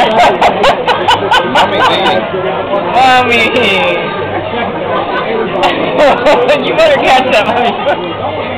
Mommy's eating. Mommy! You better catch that, Mommy.